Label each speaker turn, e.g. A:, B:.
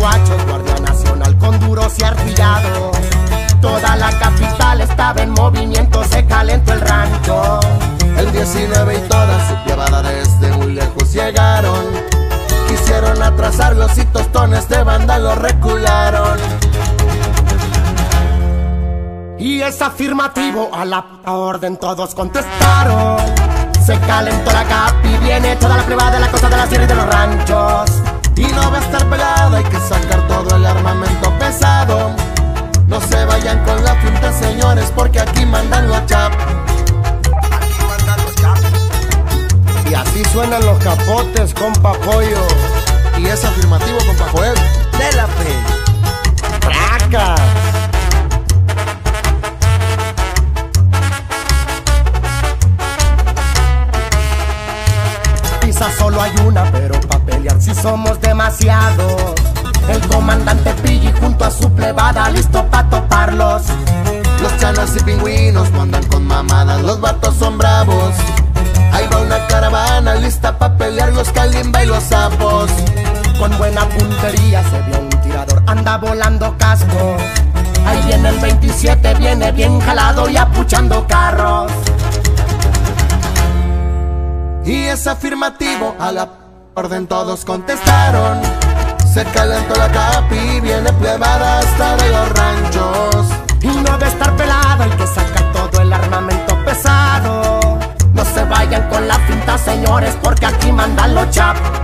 A: guachos, Guardia Nacional con duros y artillados. Toda la capital estaba en movimiento, se calentó el rancho.
B: El 19 y toda su llevada desde muy lejos llegaron. Quisieron atrasarlos y tostones de vándalos recularon.
A: Y es afirmativo, a la orden todos contestaron. Se calentó la capi, viene toda la privada de la costa de la sierra y de los ranchos.
B: Y no va a estar pelada, hay que sacar todo el armamento pesado. No se vayan con la finta, señores, porque aquí mandan los chap.
A: Y así suenan los capotes, compa Pollo.
B: Y es afirmativo, compa Joel.
C: De la P.
A: ¡Traca! Pisa solo hay una, pero pa' pelear si somos demasiados. El comandante Pilli junto a su plebada, listo pa' toparlos.
B: Los chanas y pingüinos mandan con mamadas, los vatos son bravos. Ahí va una caravana lista pa' pelear los calimba y los sapos.
A: Con buena puntería se vio un tirador, anda volando casco. Ahí viene el 27, viene bien jalado y apuchando carros.
B: Y es afirmativo, a la orden todos contestaron. Se calentó la capi, viene plebada hasta de los ranchos.
A: Y no debe estar pelado, hay que sacar todo el armamento pesado. No se vayan con la finta, señores, porque aquí mandan los chap.